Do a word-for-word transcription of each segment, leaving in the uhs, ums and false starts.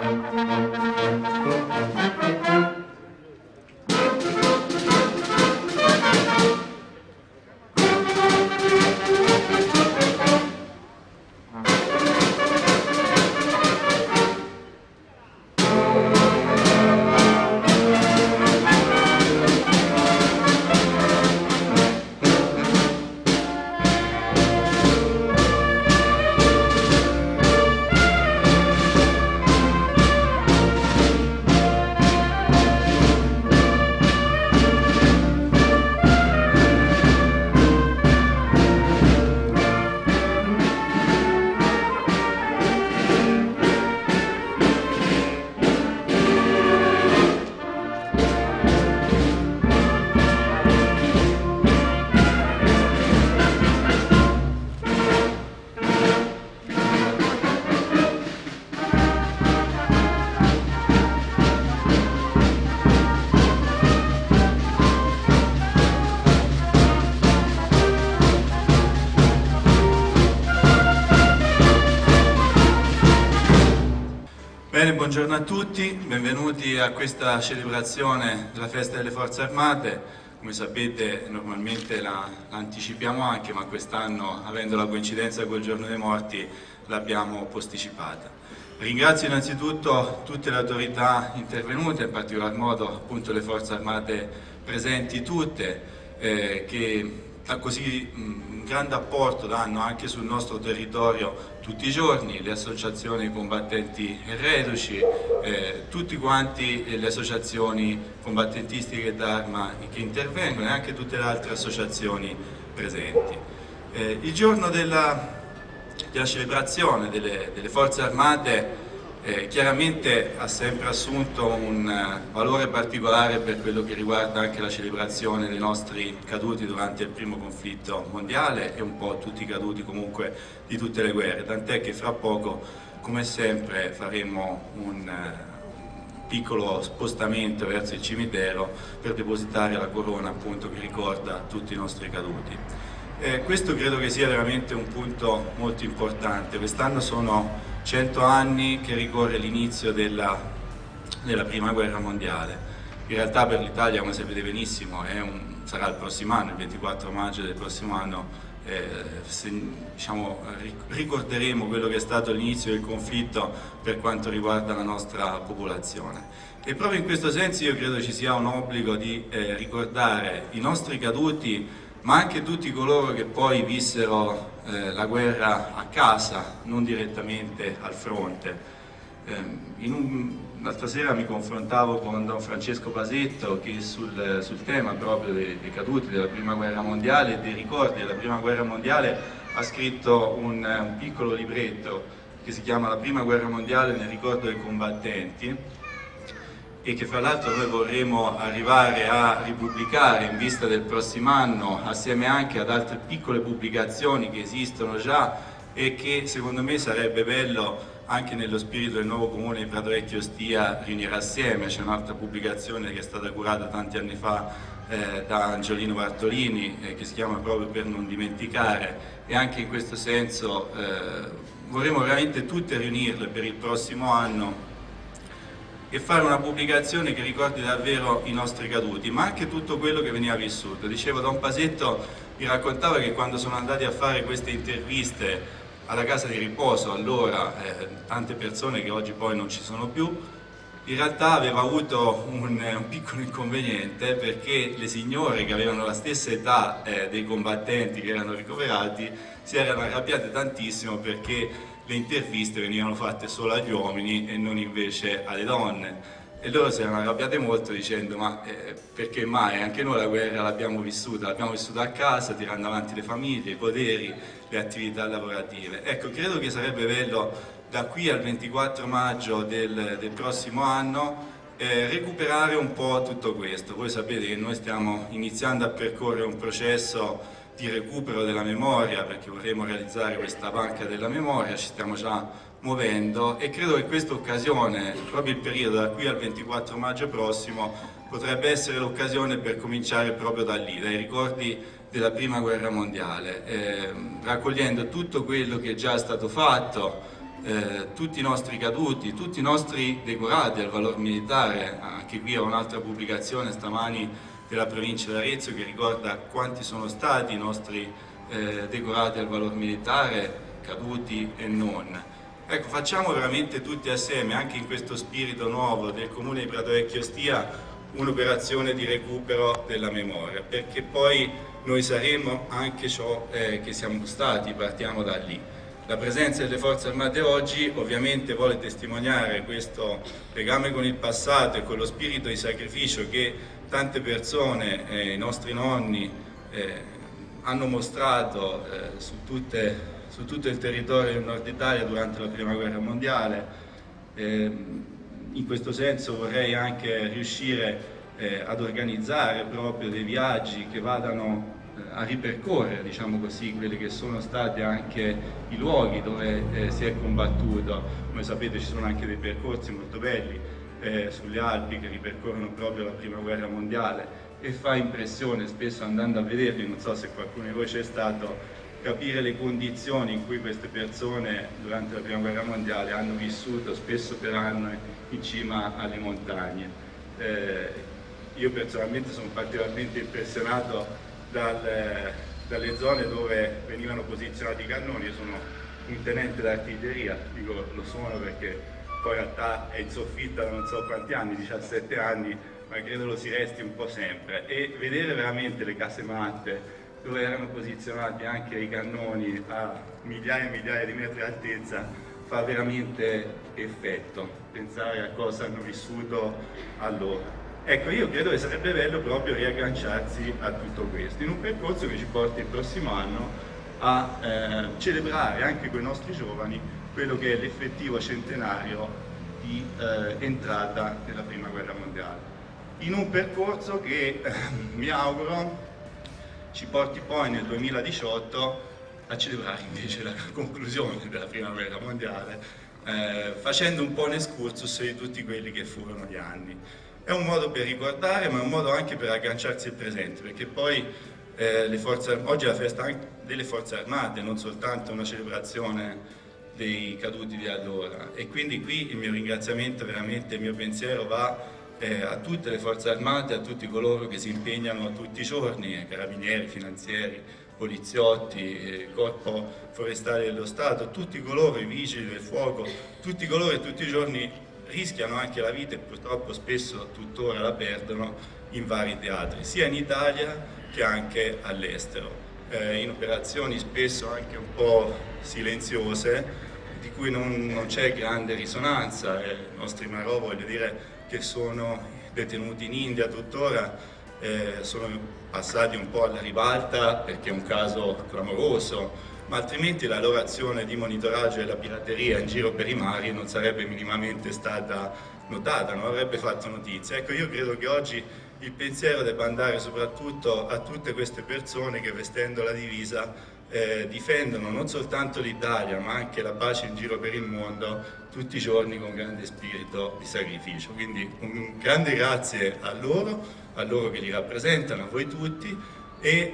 Bene, buongiorno a tutti, benvenuti a questa celebrazione della Festa delle Forze Armate. Come sapete normalmente la, la anticipiamo anche, ma quest'anno, avendo la coincidenza col Giorno dei Morti, l'abbiamo posticipata. Ringrazio innanzitutto tutte le autorità intervenute, in particolar modo appunto le Forze Armate presenti tutte, eh, che così un grande apporto danno anche sul nostro territorio tutti i giorni, le associazioni combattenti e reduci, eh, tutti quanti le associazioni combattentistiche d'arma che intervengono e anche tutte le altre associazioni presenti. Eh, il giorno della, della celebrazione delle, delle Forze Armate Eh, chiaramente ha sempre assunto un uh, valore particolare per quello che riguarda anche la celebrazione dei nostri caduti durante il primo conflitto mondiale e un po' tutti i caduti comunque di tutte le guerre, tant'è che fra poco, come sempre, faremo un, uh, un piccolo spostamento verso il cimitero per depositare la corona appunto che ricorda tutti i nostri caduti. Eh, questo credo che sia veramente un punto molto importante. Quest'anno sono cento anni che ricorre l'inizio della, della Prima Guerra Mondiale. In realtà per l'Italia, come sapete benissimo, è un, sarà il prossimo anno, il ventiquattro maggio del prossimo anno, eh, se, diciamo, ricorderemo quello che è stato l'inizio del conflitto per quanto riguarda la nostra popolazione. E proprio in questo senso io credo ci sia un obbligo di eh, ricordare i nostri caduti, ma anche tutti coloro che poi vissero eh, la guerra a casa, non direttamente al fronte. Eh, L'altra sera mi confrontavo con Don Francesco Pasetto che sul, sul tema proprio dei, dei caduti della Prima Guerra Mondiale e dei ricordi della Prima Guerra Mondiale ha scritto un, un piccolo libretto che si chiama La Prima Guerra Mondiale nel ricordo dei combattenti, e che fra l'altro noi vorremmo arrivare a ripubblicare in vista del prossimo anno, assieme anche ad altre piccole pubblicazioni che esistono già e che secondo me sarebbe bello anche nello spirito del nuovo comune di Prato Vecchio Ostia riunire assieme. C'è un'altra pubblicazione che è stata curata tanti anni fa eh, da Angiolino Bartolini eh, che si chiama proprio Per non dimenticare, e anche in questo senso eh, vorremmo veramente tutte riunirle per il prossimo anno e fare una pubblicazione che ricordi davvero i nostri caduti, ma anche tutto quello che veniva vissuto. Dicevo, Don Pasetto mi raccontava che quando sono andati a fare queste interviste alla casa di riposo, allora eh, tante persone che oggi poi non ci sono più, in realtà aveva avuto un, un piccolo inconveniente, perché le signore che avevano la stessa età eh, dei combattenti che erano ricoverati si erano arrabbiate tantissimo perché le interviste venivano fatte solo agli uomini e non invece alle donne, e loro si erano arrabbiate molto dicendo ma eh, perché mai? Anche noi la guerra l'abbiamo vissuta, l'abbiamo vissuta a casa, tirando avanti le famiglie, i poderi, le attività lavorative. Ecco, credo che sarebbe bello da qui al ventiquattro maggio del, del prossimo anno eh, recuperare un po' tutto questo. Voi sapete che noi stiamo iniziando a percorrere un processo di recupero della memoria, perché vorremmo realizzare questa banca della memoria, ci stiamo già muovendo, e credo che questa occasione, proprio il periodo da qui al ventiquattro maggio prossimo, potrebbe essere l'occasione per cominciare proprio da lì, dai ricordi della Prima Guerra Mondiale, eh, raccogliendo tutto quello che già è stato fatto, eh, tutti i nostri caduti, tutti i nostri decorati al valor militare. Anche qui ho un'altra pubblicazione stamani della provincia di Arezzo che ricorda quanti sono stati i nostri eh, decorati al valor militare, caduti e non. Ecco, facciamo veramente tutti assieme, anche in questo spirito nuovo del Comune di Prato Vecchio Stia, un'operazione di recupero della memoria, perché poi noi saremo anche ciò eh, che siamo stati, partiamo da lì. La presenza delle Forze Armate oggi ovviamente vuole testimoniare questo legame con il passato e con lo spirito di sacrificio che tante persone, eh, i nostri nonni, eh, hanno mostrato eh, su tutte su tutto il territorio del Nord Italia durante la Prima Guerra Mondiale. Eh, in questo senso vorrei anche riuscire eh, ad organizzare proprio dei viaggi che vadano eh, a ripercorrere, diciamo così, quelli che sono stati anche i luoghi dove eh, si è combattuto. Come sapete ci sono anche dei percorsi molto belli eh, sulle Alpi che ripercorrono proprio la Prima Guerra Mondiale e fa impressione spesso andando a vederli, non so se qualcuno di voi c'è stato, capire le condizioni in cui queste persone durante la Prima Guerra Mondiale hanno vissuto spesso per anni in cima alle montagne. Eh, io personalmente sono particolarmente impressionato dal, dalle zone dove venivano posizionati i cannoni. Io sono un tenente d'artiglieria, dico lo sono perché poi in realtà è in soffitta da non so quanti anni, diciassette anni, ma credo lo si resti un po' sempre, e vedere veramente le casematte dove erano posizionati anche i cannoni a migliaia e migliaia di metri di altezza fa veramente effetto, pensare a cosa hanno vissuto allora. Ecco, io credo che sarebbe bello proprio riagganciarsi a tutto questo, in un percorso che ci porti il prossimo anno a eh, celebrare anche con i nostri giovani quello che è l'effettivo centenario di eh, entrata nella Prima Guerra Mondiale, in un percorso che eh, mi auguro ci porti poi nel duemiladiciotto a celebrare invece la conclusione della Prima Guerra Mondiale, eh, facendo un po' un excursus di tutti quelli che furono gli anni. È un modo per ricordare, ma è un modo anche per agganciarsi al presente, perché poi eh, le forze, oggi è la festa anche delle Forze Armate, non soltanto una celebrazione dei caduti di allora, e quindi qui il mio ringraziamento, veramente il mio pensiero va Eh, a tutte le forze armate, a tutti coloro che si impegnano tutti i giorni, eh, carabinieri, finanzieri, poliziotti, eh, corpo forestale dello Stato, tutti coloro, i vigili del fuoco, tutti coloro che tutti i giorni rischiano anche la vita e purtroppo spesso tuttora la perdono in vari teatri, sia in Italia che anche all'estero, eh, in operazioni spesso anche un po' silenziose, di cui non, non c'è grande risonanza. Eh, I nostri Marò, voglio dire, che sono detenuti in India tuttora, eh, sono passati un po' alla ribalta perché è un caso clamoroso, ma altrimenti la loro azione di monitoraggio della pirateria in giro per i mari non sarebbe minimamente stata notata, non avrebbe fatto notizia. Ecco, io credo che oggi il pensiero debba andare soprattutto a tutte queste persone che, vestendo la divisa, Eh, difendono non soltanto l'Italia ma anche la pace in giro per il mondo tutti i giorni con grande spirito di sacrificio. Quindi un grande grazie a loro, a loro che li rappresentano, a voi tutti, e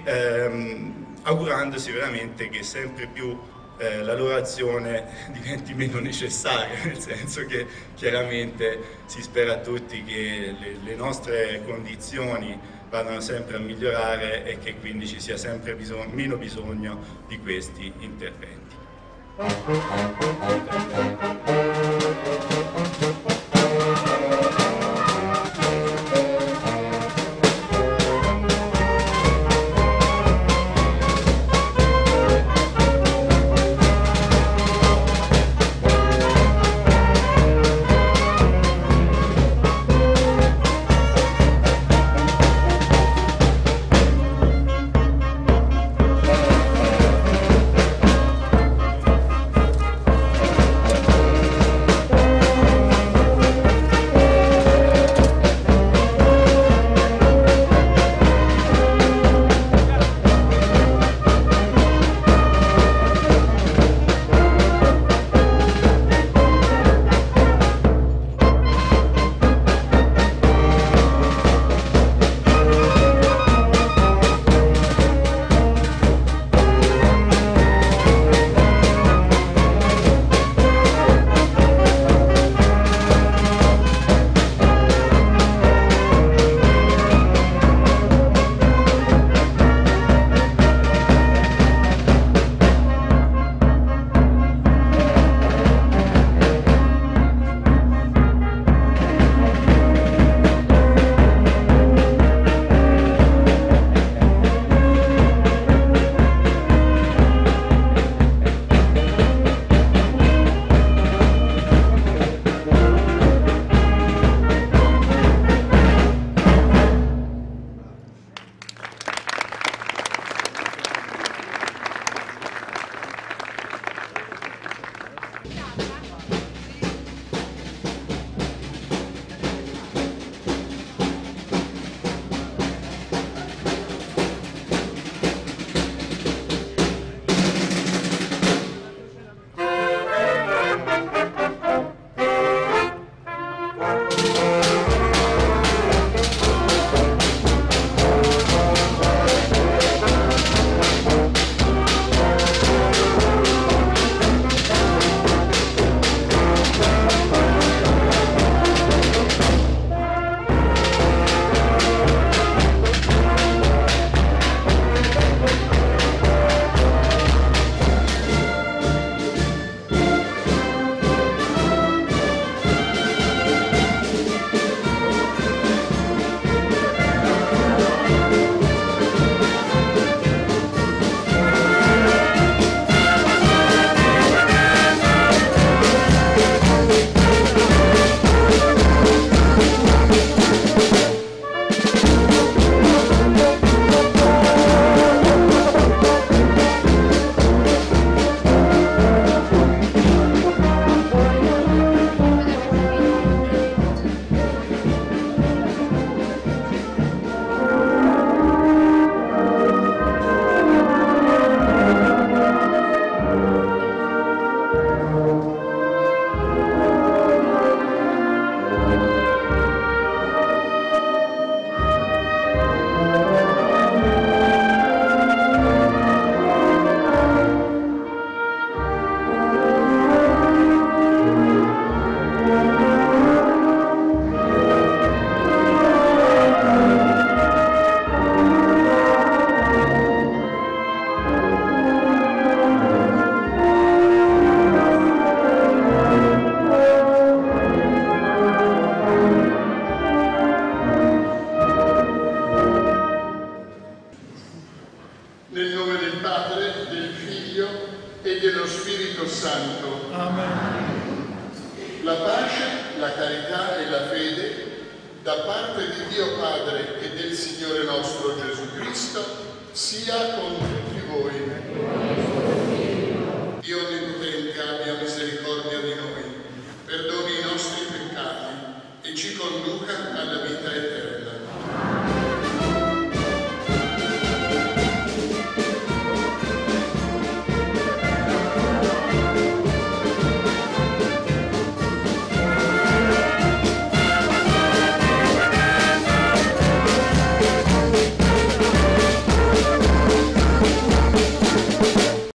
ehm, augurandosi veramente che sempre più eh, la loro azione diventi meno necessaria, nel senso che chiaramente si spera tutti che le, le nostre condizioni vadano sempre a migliorare e che quindi ci sia sempre bisogno, meno bisogno di questi interventi. Nel nome del Padre, del Figlio e dello Spirito Santo. Amen. La pace, la carità e la fede da parte di Dio Padre e del Signore nostro Gesù Cristo sia con tutti voi.